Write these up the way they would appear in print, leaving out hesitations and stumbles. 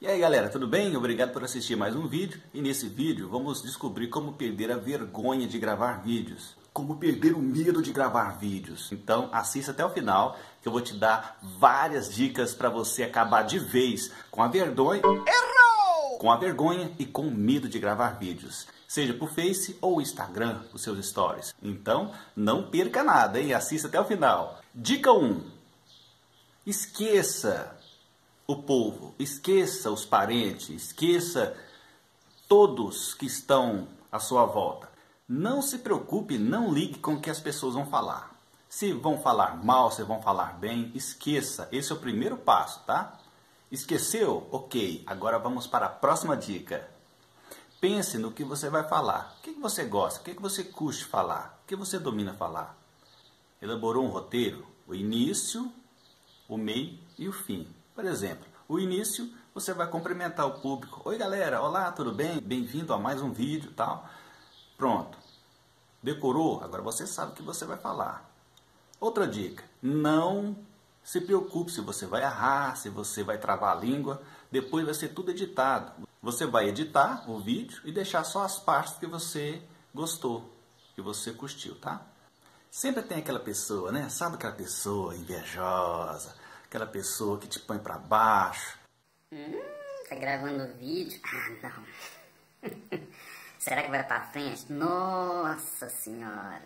aí galera, tudo bem? Obrigado por assistir mais um vídeo. E nesse vídeo vamos descobrir como perder a vergonha de gravar vídeos. Como perder o medo de gravar vídeos. Então assista até o final que eu vou te dar várias dicas para você acabar de vez com a vergonha. Errou! Com a vergonha e com o medo de gravar vídeos. Seja por Face ou Instagram, os seus stories. Então não perca nada, hein? Assista até o final. Dica 1. Esqueça o povo, esqueça os parentes, esqueça todos que estão à sua volta. Não se preocupe, não ligue com o que as pessoas vão falar. Se vão falar mal, se vão falar bem, esqueça. Esse é o primeiro passo, tá? Esqueceu? Ok. Agora vamos para a próxima dica. Pense no que você vai falar. O que você gosta? O que você curte falar? O que você domina falar? Elaborou um roteiro? O início, o meio e o fim. Por exemplo, o início, você vai cumprimentar o público. Oi galera, olá, tudo bem? Bem-vindo a mais um vídeo, tal. Pronto. Decorou? Agora você sabe o que você vai falar. Outra dica, não se preocupe se você vai errar, se você vai travar a língua. Depois vai ser tudo editado. Você vai editar o vídeo e deixar só as partes que você gostou, que você curtiu, tá? Sempre tem aquela pessoa, né? Sabe aquela pessoa invejosa? Aquela pessoa que te põe pra baixo. Tá gravando vídeo? Ah, não. Será que vai pra frente? Nossa senhora.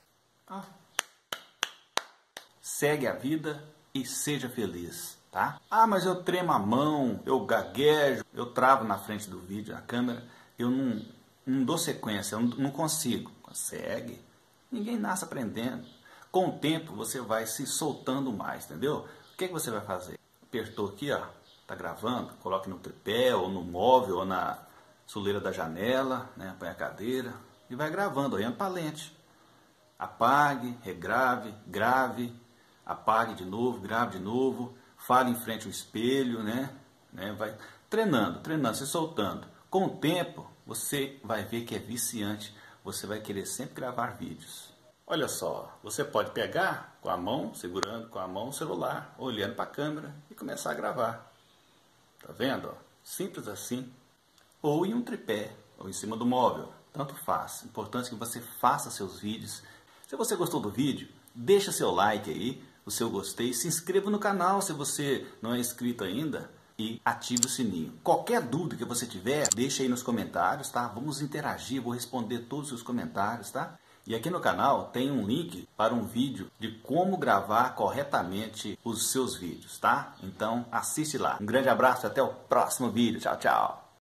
Segue a vida e seja feliz, tá? Ah, mas eu tremo a mão, eu gaguejo, eu travo na frente do vídeo, na câmera. Eu não dou sequência, eu não consigo. Consegue. Ninguém nasce aprendendo. Com o tempo você vai se soltando mais, entendeu? O que você vai fazer? Apertou aqui, ó, tá gravando, coloque no tripé, ou no móvel, ou na soleira da janela, né? Põe a cadeira e vai gravando, olhando para a lente. Apague, regrave, grave, apague de novo, grave de novo, fale em frente ao espelho, né? Vai treinando, se soltando. Com o tempo, você vai ver que é viciante, você vai querer sempre gravar vídeos. Olha só, você pode pegar com a mão, segurando com a mão o celular, olhando para a câmera e começar a gravar. Tá vendo? Ó? Simples assim. Ou em um tripé, ou em cima do móvel. Tanto faz. Importante que você faça seus vídeos. Se você gostou do vídeo, deixa seu like aí, o seu gostei. Se inscreva no canal se você não é inscrito ainda. E ative o sininho. Qualquer dúvida que você tiver, deixa aí nos comentários, tá? Vamos interagir, vou responder todos os seus comentários, tá? E aqui no canal tem um link para um vídeo de como gravar corretamente os seus vídeos, tá? Então assiste lá. Um grande abraço e até o próximo vídeo. Tchau, tchau.